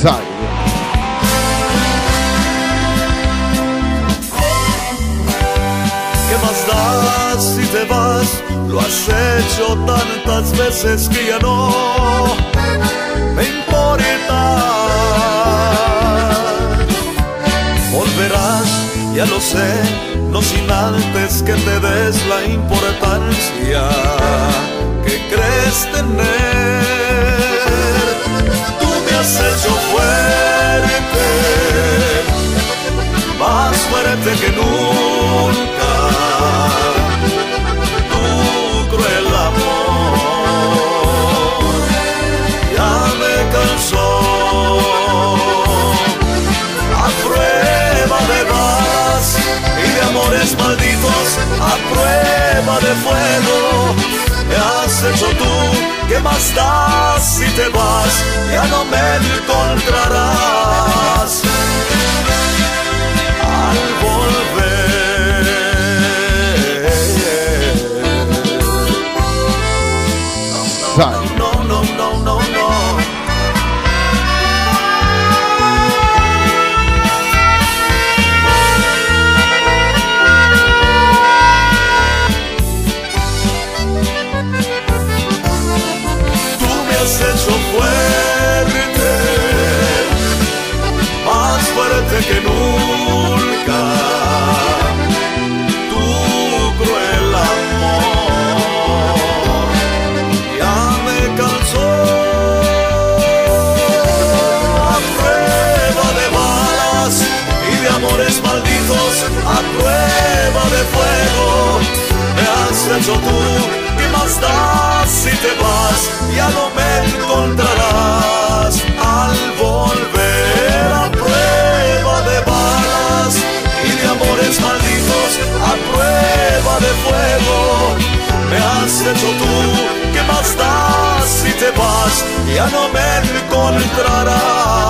Sai. ¿Qué más da si te vas? Lo has hecho tantas veces que ya no me importa. Volverás, ya lo sé, no sin antes que te des la importancia que crees tener. Tú me has hecho fuerte, más fuerte que nunca. Tu cruel amor ya me cansó. A prueba de balas y de amores malditos, a prueba de fuego me has hecho tú. ¿Qué más da si te vas? Ya no me encontrarás al volver. Sai. No, no, no, no, no. Tú me has hecho fuerte, más fuerte que nunca. Tu cruel amor ya me cansó. A prueba de balas y de amores malditos, a prueba de fuego me has hecho tú. ¿Qué más da si te vas? Ya no me encontrarás al volver. A prueba de balas y de amores malditos, a prueba de fuego me has hecho tú. ¿Qué más da si te vas? Ya no me encontrarás